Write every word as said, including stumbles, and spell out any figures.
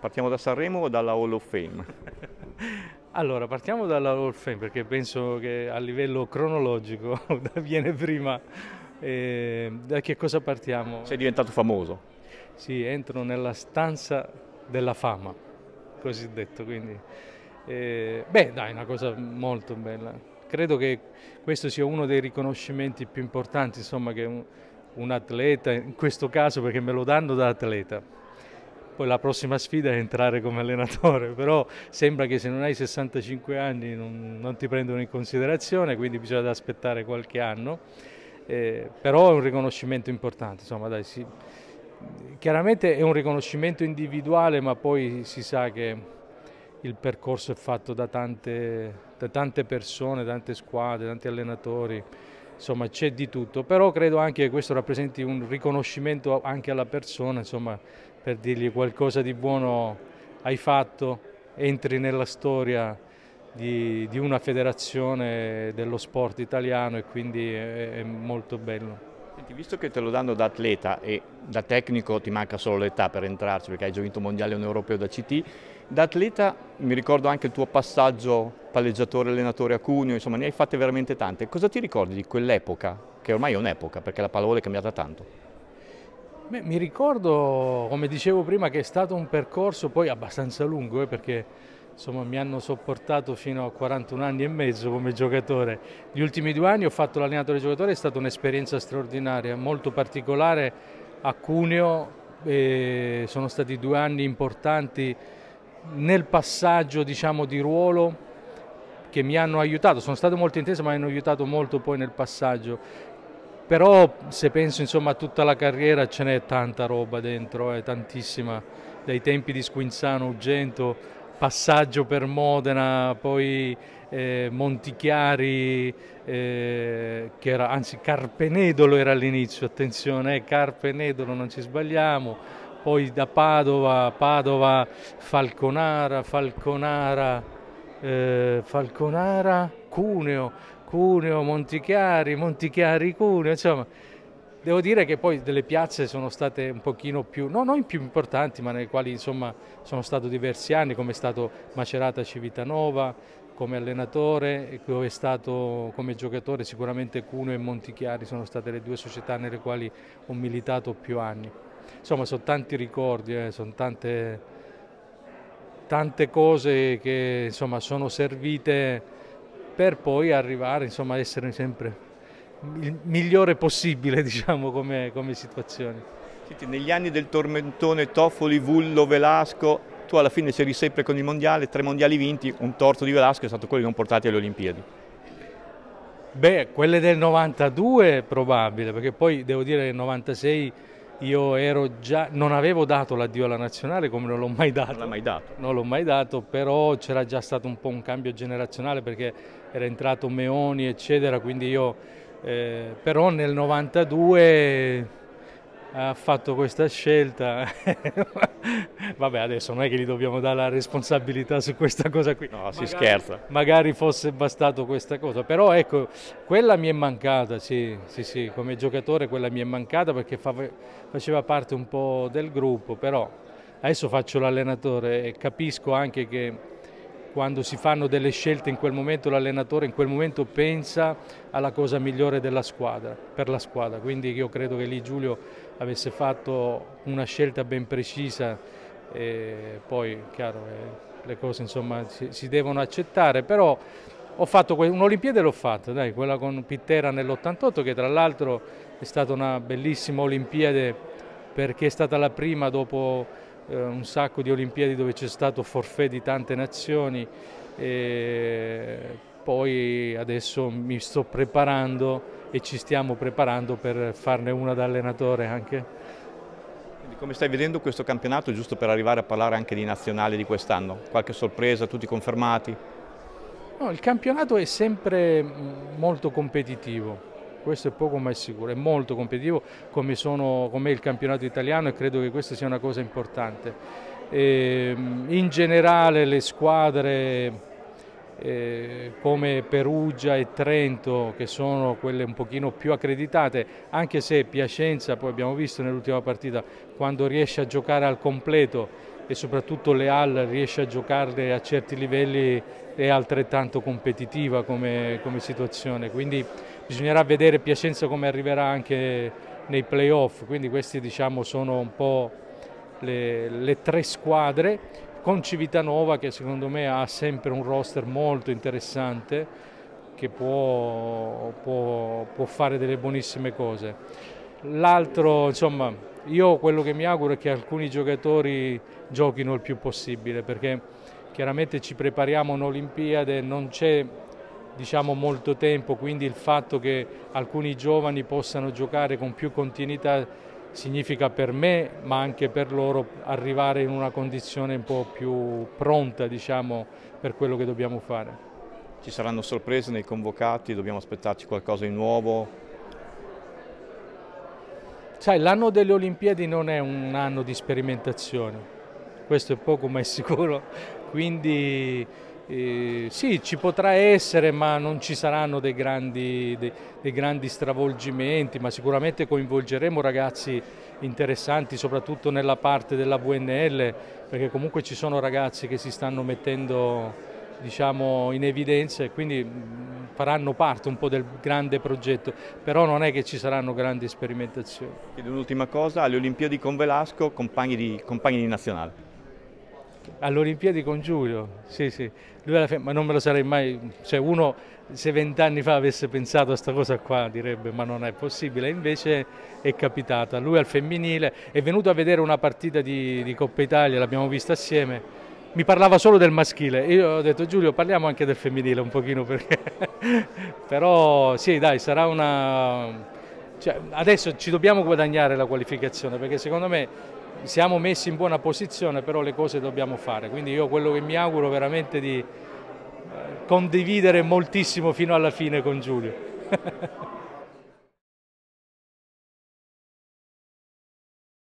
Partiamo da Sanremo o dalla Hall of Fame? Allora, partiamo dalla Hall of Fame perché penso che a livello cronologico viene prima. Eh, da che cosa partiamo? Sei diventato famoso. Sì, entro nella stanza della fama, cosiddetto, quindi eh, beh, dai, una cosa molto bella. Credo che questo sia uno dei riconoscimenti più importanti, insomma, che un, un atleta, in questo caso perché me lo danno da atleta. Poi la prossima sfida è entrare come allenatore, però sembra che se non hai sessantacinque anni non, non ti prendono in considerazione, quindi bisogna aspettare qualche anno. Eh, però è un riconoscimento importante, insomma, dai, sì. Chiaramente è un riconoscimento individuale, ma poi si sa che il percorso è fatto da tante, da tante persone, tante squadre, tanti allenatori, insomma c'è di tutto, però credo anche che questo rappresenti un riconoscimento anche alla persona, insomma, per dirgli qualcosa di buono hai fatto, entri nella storia di, di una federazione dello sport italiano e quindi è, è molto bello. Senti, visto che te lo danno da atleta e da tecnico ti manca solo l'età per entrarci perché hai già vinto mondiale e un europeo da C T, da atleta mi ricordo anche il tuo passaggio palleggiatore-allenatore a Cuneo, insomma ne hai fatte veramente tante. Cosa ti ricordi di quell'epoca, che ormai è un'epoca perché la pallavolo è cambiata tanto? Beh, mi ricordo, come dicevo prima, che è stato un percorso poi abbastanza lungo, eh, perché insomma, mi hanno sopportato fino a quarantuno anni e mezzo come giocatore. Gli ultimi due anni ho fatto l'allenatore giocatore, è stata un'esperienza straordinaria, molto particolare a Cuneo, e sono stati due anni importanti nel passaggio, diciamo, di ruolo che mi hanno aiutato, sono stato molto intenso ma mi hanno aiutato molto poi nel passaggio. Però se penso insomma a tutta la carriera ce n'è tanta roba dentro, eh, tantissima, dai tempi di Squinzano, Ugento, passaggio per Modena, poi eh, Montichiari, eh, che era, anzi Carpenedolo era all'inizio, attenzione, eh, Carpenedolo non ci sbagliamo, poi da Padova, Padova, Falconara, Falconara, eh, Falconara, Cuneo. Cuneo, Montichiari, Montichiari, Cuneo, insomma, devo dire che poi delle piazze sono state un pochino più, no, non più importanti, ma nelle quali insomma sono stato diversi anni, come è stato Macerata Civitanova, come allenatore, dove è stato come giocatore sicuramente Cuneo e Montichiari sono state le due società nelle quali ho militato più anni. Insomma, sono tanti ricordi, eh, sono tante, tante cose che insomma sono servite per poi arrivare insomma, a essere sempre il migliore possibile, diciamo, come, come situazione. Senti, negli anni del tormentone Toffoli, Vullo, Velasco, tu alla fine c'eri sempre con il mondiale, tre mondiali vinti, un torto di Velasco è stato quello di non portarti alle Olimpiadi. Beh, quelle del novantadue è probabile, perché poi devo dire che nel novantasei io ero già, non avevo dato l'addio alla nazionale come non l'ho mai dato. Non l'ha mai dato. Non l'ho mai dato, però c'era già stato un po' un cambio generazionale perché era entrato Meoni, eccetera, quindi io, eh, però nel novantadue ha fatto questa scelta. Vabbè, adesso non è che gli dobbiamo dare la responsabilità su questa cosa qui. No, si magari, scherza. Magari fosse bastato questa cosa, però ecco, quella mi è mancata, sì, sì, sì, come giocatore quella mi è mancata perché fa, faceva parte un po' del gruppo, però adesso faccio l'allenatore e capisco anche che quando si fanno delle scelte in quel momento l'allenatore in quel momento pensa alla cosa migliore della squadra, per la squadra, quindi io credo che lì Giulio avesse fatto una scelta ben precisa e poi chiaro eh, le cose insomma si, si devono accettare, però ho fatto un'Olimpiade l'ho fatta, dai, quella con Pittera nell'ottantotto che tra l'altro è stata una bellissima Olimpiade perché è stata la prima dopo eh, un sacco di Olimpiadi dove c'è stato forfait di tante nazioni e poi adesso mi sto preparando e ci stiamo preparando per farne una da allenatore anche. Quindi come stai vedendo questo campionato, giusto per arrivare a parlare anche di nazionale di quest'anno? Qualche sorpresa, tutti confermati? No, il campionato è sempre molto competitivo. Questo è poco ma è sicuro, è molto competitivo come, sono, come è il campionato italiano e credo che questa sia una cosa importante. E, in generale le squadre eh, come Perugia e Trento, che sono quelle un pochino più accreditate, anche se Piacenza, poi abbiamo visto nell'ultima partita, quando riesce a giocare al completo e soprattutto Leal riesce a giocarle a certi livelli, è altrettanto competitiva come, come situazione, quindi bisognerà vedere Piacenza come arriverà anche nei playoff, quindi questi diciamo sono un po' le, le tre squadre, con Civitanova che secondo me ha sempre un roster molto interessante, che può, può, può fare delle buonissime cose. L'altro, insomma, io quello che mi auguro è che alcuni giocatori giochino il più possibile, perché chiaramente ci prepariamo a un'Olimpiade, non c'è diciamo molto tempo, quindi il fatto che alcuni giovani possano giocare con più continuità significa per me, ma anche per loro, arrivare in una condizione un po' più pronta, diciamo, per quello che dobbiamo fare. Ci saranno sorprese nei convocati? Dobbiamo aspettarci qualcosa di nuovo? Sai, l'anno delle Olimpiadi non è un anno di sperimentazione, questo è poco ma è sicuro, quindi eh, sì, ci potrà essere, ma non ci saranno dei grandi, dei, dei grandi stravolgimenti, ma sicuramente coinvolgeremo ragazzi interessanti, soprattutto nella parte della V N L, perché comunque ci sono ragazzi che si stanno mettendo, diciamo, in evidenza, e quindi faranno parte un po' del grande progetto, però non è che ci saranno grandi sperimentazioni. Chiedo un'ultima cosa, alle Olimpiadi con Velasco, compagni di, compagni di nazionale. Alle Olimpiadi con Giulio, sì sì, lui alla fine, ma non me lo sarei mai, cioè uno se vent'anni fa avesse pensato a questa cosa qua direbbe ma non è possibile, invece è capitata. Lui al femminile è venuto a vedere una partita di, di Coppa Italia, l'abbiamo vista assieme. Mi parlava solo del maschile, io ho detto Giulio parliamo anche del femminile un pochino, perché però sì dai, sarà una, cioè, adesso ci dobbiamo guadagnare la qualificazione, perché secondo me siamo messi in buona posizione, però le cose dobbiamo fare, quindi io quello che mi auguro veramente di condividere moltissimo fino alla fine con Giulio.